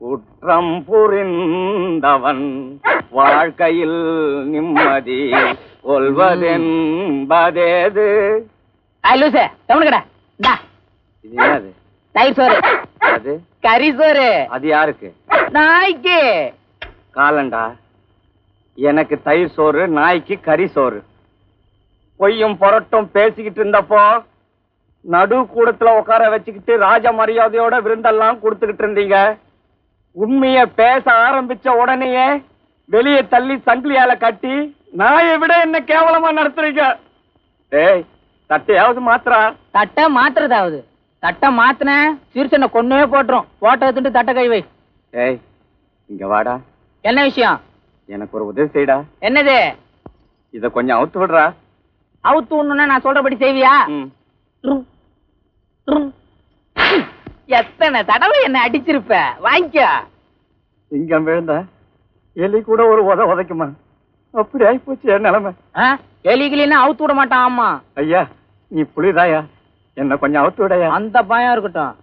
குற்றம் புரிந்தவன் வாழ்க்கையில் நிம்மதி கொள்வதென்பதேது. தயிர் சோறு, அது கறி சோறு. அது யாருக்கு? நாய்க்கு. காலண்டா, எனக்கு தயிர் சோறு, நாய்க்கு கறி சோறு. பொய்யும் புரட்டும் பேசிக்கிட்டு இருந்தப்போ நடு கூடத்துல உட்கார வச்சுக்கிட்டு ராஜ மரியாதையோட விருந்தெல்லாம் கொடுத்துக்கிட்டு இருந்தீங்க. உண்மைய பேச ஆரம்பிச்ச உடனேயே வெளியே தள்ளி சங்கிலியால கட்டி நாயை விட என்ன கேவலமா நடத்துறீங்க. ஏய், தட்டையாவது மாத்திரா. தட்டை மாத்துறதாவது? தட்டை மாத்தின சிறுசனை கொன்னே போட்டுரும். போட்டோ எடுத்துட்டு தட்டை கை வை. ஏய், இங்க வாடா. என்ன விஷயம்? எனக்கு ஒரு உதவி செய்டா. என்னது? இத கொஞ்சம் அவுத்து விடுறா. அவுத்து விடணும்னா நான் சொல்றபடி செய்வியா? எத்தனை தடவை என்ன அடிச்சிருப்ப. வாங்கிக்க. சிங்கம் விழுந்த எலி கூட ஒரு உதைக்குமா? அப்படி ஆயிப்போச்சு என் நிலைமை. எலிகிலின்னா அவுத்து விட மாட்டான். ஆமா ஐயா, நீ புளிதாயா, என்ன கொஞ்சம் அவுத்து விடையா. அந்த பயம் இருக்கட்டும்.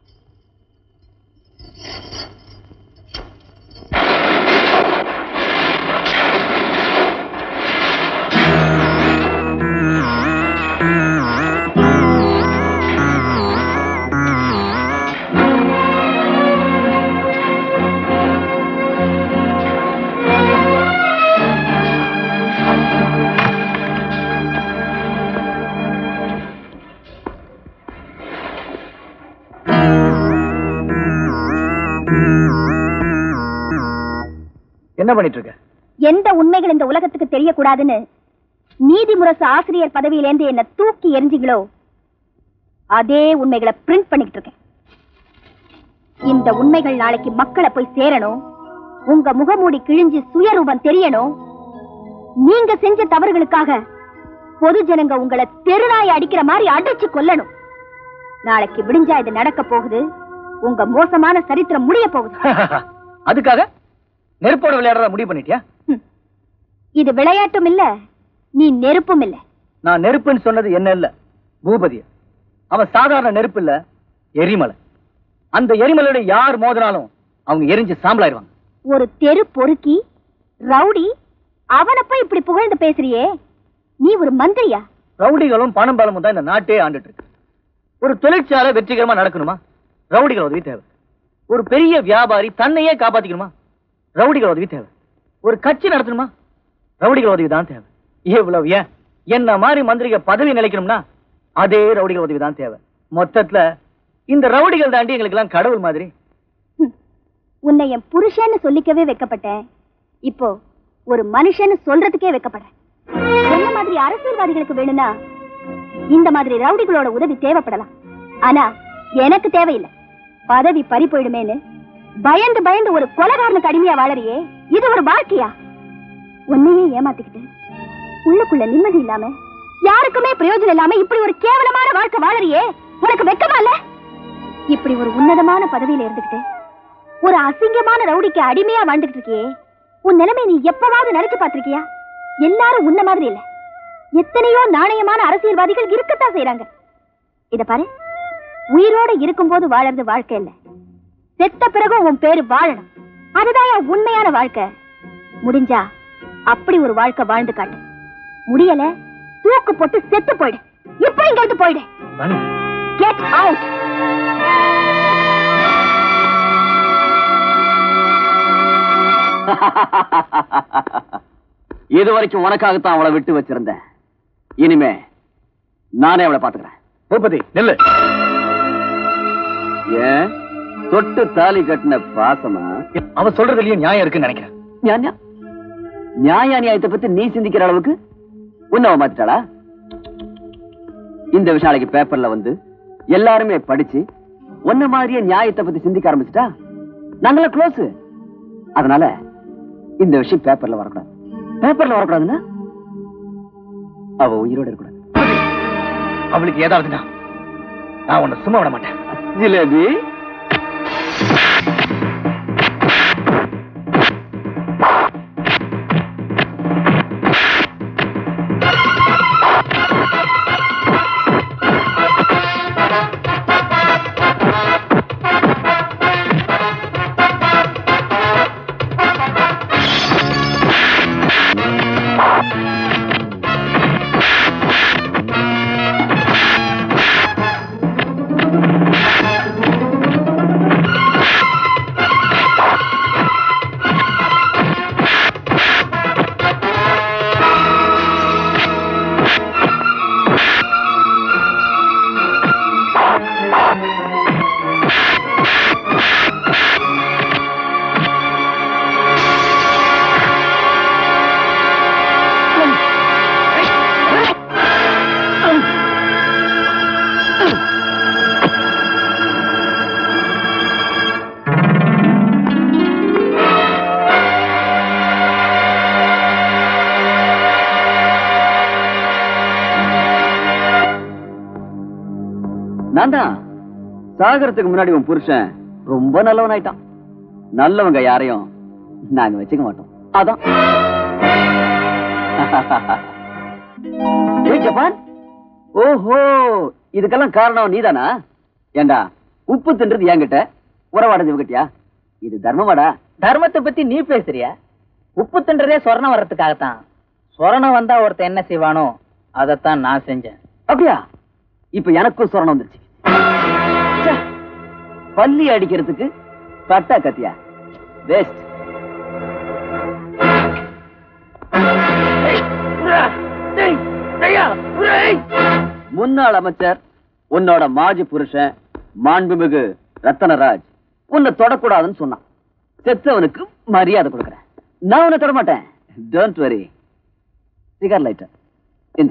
என்ன பண்ணிட்டு இருக்க? எந்த உண்மைகள் இந்த உலகத்துக்கு தெரியக்கூடாதுன்னு நீதிமுரசு ஆசிரியர் பதவியிலேருந்து என்ன தூக்கி எரிஞ்சிங்களோ அதே உண்மைகளை பிரிண்ட் பண்ணிட்டு இருக்கேன். இந்த உண்மைகள் நாளைக்கு மக்களை போய் சேரணும். உங்க முகமூடி கிழிஞ்சு சுயரூபம் தெரியணும். நீங்க செஞ்ச தவறுகளுக்காக பொது ஜனங்க உங்களை தெருநாய் அடிக்கிற மாதிரி அடிச்சு கொல்லணும். நாளைக்கு விடிஞ்சா இது நடக்க போகுது. உங்க மோசமான சரித்திரம் முடிய போகுது. அதுக்காக நெருப்போட விளையாடுறத முடிவு பண்ணிட்டியா? இது விளையாட்டும் இல்ல, நீ நெருப்பும் இல்ல. நான் நெருப்புன்னு சொன்னது என்ன இல்ல, பூபதிய. அவன் சாதாரண நெருப்பு இல்ல, எரிமலை. அந்த எரிமலையோட யார் மோதினாலும் அவங்க எரிஞ்சு சாம்பலாயிருவாங்க. ஒரு தெரு பொறுக்கி ரவுடி, அவனை போய் இப்படி புகழ்ந்து பேசுறியே, நீ ஒரு மந்திரியா? ரவுடிகளும் பணம் பலமும் தான் இந்த நாட்டே ஆண்டுட்டு இருக்கு. ஒரு தொழிற்சாலை வெற்றிகரமா நடக்கணுமா, ரவுடிகள் உதவி தேவை. ஒரு பெரிய வியாபாரி தன்னையே காப்பாத்திக்கணுமா, ரவுடிகள் உதவி தேவை. ஒரு கட்சி நடத்தணுமா, ரவுடிகள் உதவி தான் தேவை. இவ்வளவு ஏன் என்ன மாதிரி மந்திரிக பதவி நிலைக்கணும்னா அதே ரவுடிகள் உதவி தான் தேவை. மொத்தத்துல இந்த ரவுடிகள் தாண்டி எங்களுக்கு எல்லாம் கடவுள் மாதிரி. உன்னை என் புருஷன்னு சொல்லிக்கவே வைக்கப்பட்டேன். இப்போ ஒரு மனுஷன்னு சொல்றதுக்கே வைக்கப்படுறேன். என்ன மாதிரி அரசியல்வாதிகளுக்கு வேணும்னா இந்த மாதிரி ரவுடிகளோட உதவி தேவைப்படலாம். ஆனா எனக்கு தேவையில்லை. பதவி பறி போயிடுமேன்னு பயந்து பயந்து ஒரு கொலைகாரனுக்கு அடிமையா வாழறியே, இது ஒரு வாழ்க்கையா? உன்னையே ஏமாத்திக்கிட்டு உள்ளுக்குள்ள நிம்மதி இல்லாம யாருக்குமே பிரயோஜனம் இல்லாம இப்படி ஒரு கேவலமான வாழ்க்கை வாழறியே, உனக்கு வெக்கமா இல்ல? இப்படி ஒரு உன்னதமான பதவியில இருந்துகிட்டு ஒரு அசிங்கமான ரவுடிக்கு அடிமையா வாழ்ந்துகிட்டு இருக்கியே, உன் நிலைமை நீ எப்பவாவது நினைச்சு பார்த்திருக்கியா? எல்லாரும் உன்ன மாதிரி இல்ல. எத்தனையோ நாணயமான அரசியல்வாதிகள் இருக்கத்தான் செய்யறாங்க. இத பாரு, உயிரோட இருக்கும் போது வாழறது வாழ்க்கை இல்ல, செத்த பிறகும் உன் பேரு வாழணும். அதுதான் உண்மையான வாழ்க்கை. முடிஞ்சா அப்படி ஒரு வாழ்க்கை வாழ்ந்து காட்டு. முடியல, தூக்கு போட்டு செத்து போயிடு. இப்ப இங்க இருந்து போயிடு. Get out. இதுவரைக்கும் உனக்காகத்தான் அவளை விட்டு வச்சிருந்தேன். இனிமே நானே அவளை பாத்துக்கிறேன். பூபதி நெல்லு. ஏன் தொட்டு தாலி கட்டின பாசமா? அவ சொல்றதுலயும் நியாயம் இருக்குன்னு நினைக்கிறேன். நியாய நியாயத்தை பத்தி நீ சிந்திக்கிற அளவுக்கு உன்னை மாத்திட்டாளா? இந்த விஷயம் பேப்பர்ல வந்து எல்லாருமே படிச்சு உன்ன மாதிரியே நியாயத்தை பத்தி சிந்திக்க ஆரம்பிச்சுட்டா நாங்கள க்ளோஸ். அதனால இந்த விஷயம் பேப்பர்ல வரக்கூடாது. பேப்பர்ல வரக்கூடாதுன்னா அவ உயிரோட இருக்கக்கூடாது. அவளுக்கு ஏதாவதுன்னா நான் உன்னை சும்மா விட மாட்டேன். ஜிலேபி, நான் தான். சாகரத்துக்கு முன்னாடி உன் புருஷன் ரொம்ப நல்லவன் ஆயிட்டான். நல்லவங்க யாரையும் நாங்க வச்சுக்க மாட்டோம். அதான். ஜப்பான், ஓஹோ, இதுக்கெல்லாம் காரணம் நீதானா? ஏண்டா உப்பு தின்றது என்கிட்ட, உறவாடஞ்சுகிட்டியா? இது தர்மமாடா? தர்மத்தை பத்தி நீ பேசுறியா? உப்பு தின்றதே சொரணம் வர்றதுக்காகத்தான். சொரணம் வந்தா ஒருத்தன் என்ன செய்வானோ அதைத்தான் நான் செஞ்சேன். அப்படியா? இப்ப எனக்கும் சொரணம் வந்துருச்சு. பள்ளி அடிக்கிறதுக்கு பட்டா கத்தியா? வேஸ்ட். முன்னாள் அமைச்சர், உன்னோட மாஜி புருஷன் மாண்புமிகு ரத்தனராஜ் உன்னை தொடக்கூடாதுன்னு சொன்னான். செத்தவனுக்கு மரியாதை கொடுக்கறேன். நான் உன்னை தொட மாட்டேன். Don't worry. சிகர் லைட்டர் இந்த.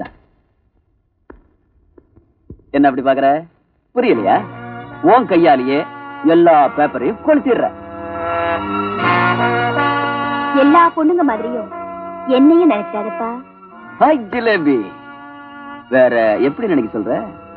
என்ன அப்படி பாக்குற? புரியலையா? உன் கையாலேயே எல்லா பேப்பரையும் கொளுத்திடுற. எல்லா பொண்ணுங்க மாதிரியும் என்னையும் நினைச்சாருப்பா. ஹாய் ஜிலேபி. வேற எப்படி நினைக்க சொல்ற?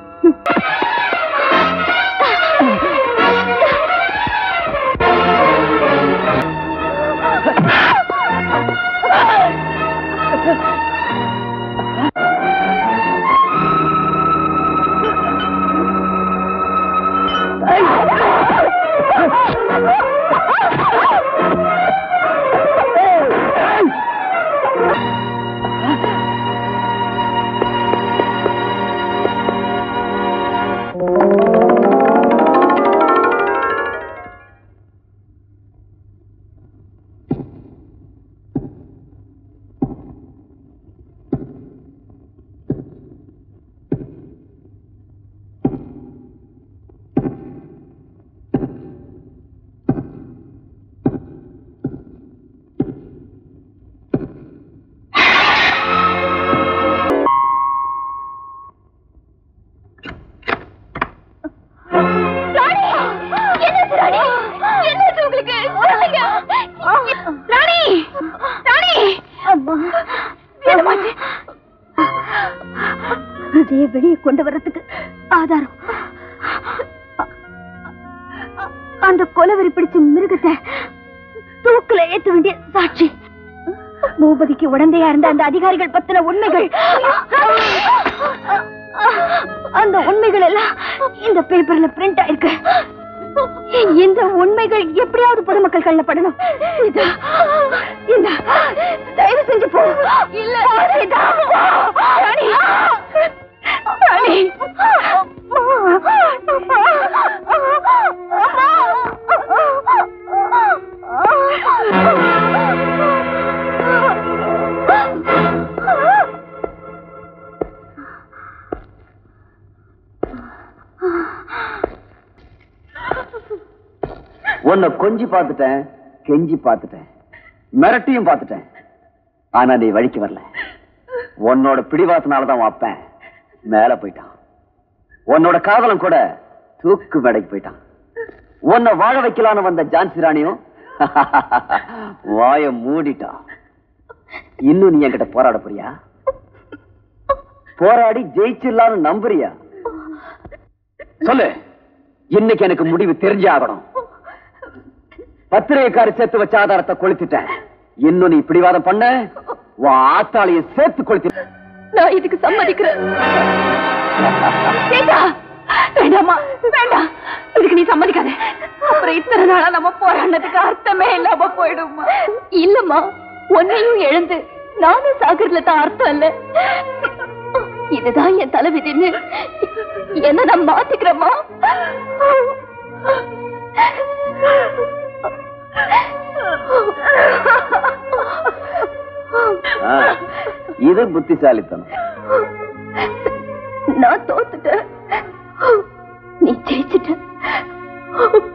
விஜயை வெளியே கொண்டு வர்றதுக்கு ஆதாரம் அந்த கொலவெறி பிடிச்ச மிருகத்தை தூக்குல ஏத்த வேண்டிய சாட்சி, பூபதிக்கு உடந்தையா இருந்த அந்த அதிகாரிகள் பத்தின உண்மைகள். அந்த உண்மைகள் எல்லாம் இந்த பேப்பர்ல பிரிண்ட் ஆயிருக்கு. இந்த உண்மைகள் எப்படியாவது பொதுமக்கள் கண்ணில் படணும். தயவு செஞ்சு போ. இல்ல உன்னை கொஞ்சி பார்த்துட்டேன், கெஞ்சி பார்த்துட்டேன், மிரட்டியும் பார்த்துட்டேன். ஆனா நீ வழிக்கு வரல. உன்னோட பிடிவாசனாலதான் வாப்பேன் மேல போயிட்டான். உன்னோட காதலம் கூட தூக்கு மேடைக்கு போயிட்டான். உன்னை வாழ வைக்கலான்னு வந்த ஜான்சி ராணியும் வாய மூடிட்டான். இன்னும் நீ என்கிட்ட போராட போறியா? போராடி ஜெயிச்சிடலான்னு நம்புறியா? சொல்லு. இன்னைக்கு எனக்கு முடிவு தெரிஞ்சே ஆகணும். பத்திரிகைக்காரி சேர்த்து வச்ச ஆதாரத்தை கொளுத்திட்டேன். இன்னும் நீ பிடிவாதம் பண்ண உன் ஆத்தாளைய சேர்த்து கொளுத்திட்ட. நான் இதுக்கு சம்மதிக்கிறேன். வேண்டாமா, வேண்டாம். இதுக்கு நீ சம்மதிக்காத. அப்புறம் இத்தனை நாளா நம்ம போராடினதுக்கு அர்த்தமே இல்லாம போயிடுமா? இல்லம்மா, உன்னையும் எழுந்து நானும் சாகர்ல தான் அர்த்தம் இல்ல. இதுதான் என் தலைவிதின்னு என்ன நான் மாத்திக்கிறேம்மா. இது புத்திசாலித்தனம். நான் தோத்துட்டேன், நீ ஜெயிச்சிட்ட.